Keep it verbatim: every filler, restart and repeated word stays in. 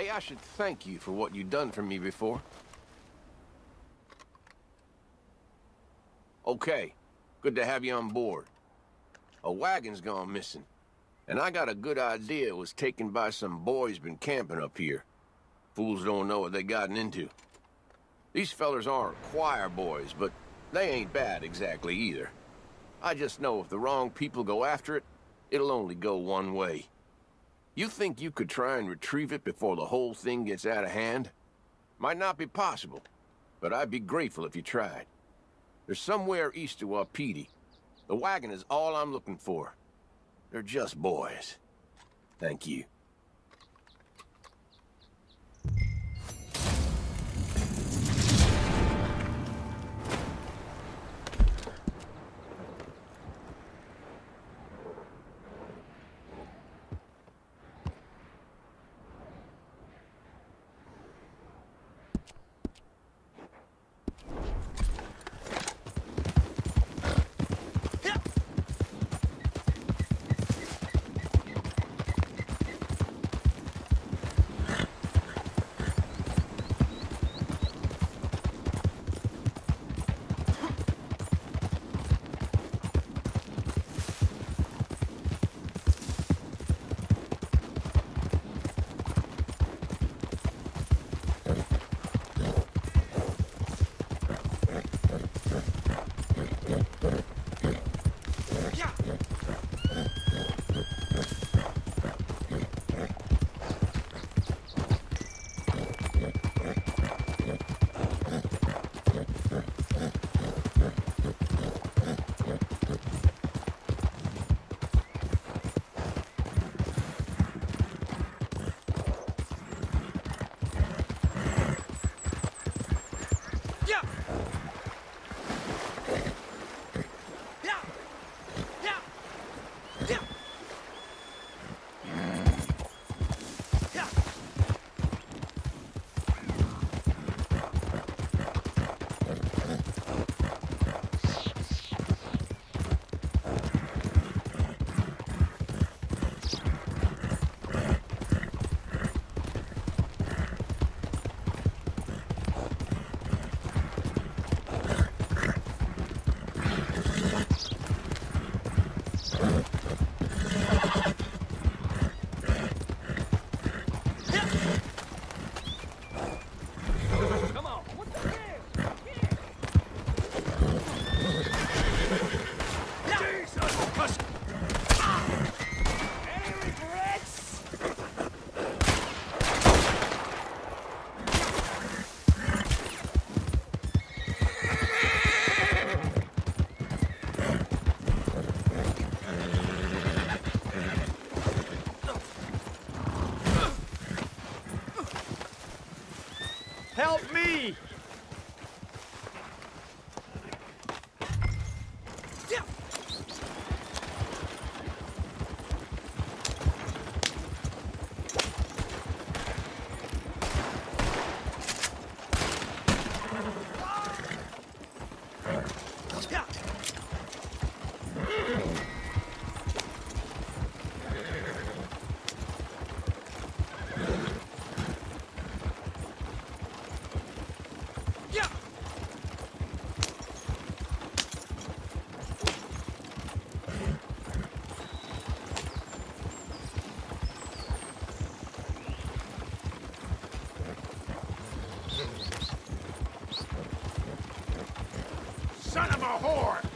Maybe I should thank you for what you've done for me before. Okay, good to have you on board. A wagon's gone missing, and I got a good idea it was taken by some boys been camping up here. Fools don't know what they gotten into. These fellers aren't choir boys, but they ain't bad exactly either. I just know if the wrong people go after it, it'll only go one way. You think you could try and retrieve it before the whole thing gets out of hand? Might not be possible, but I'd be grateful if you tried. There's somewhere east of Wapiti. The wagon is all I'm looking for. They're just boys. Thank you. Help me! Son of a whore!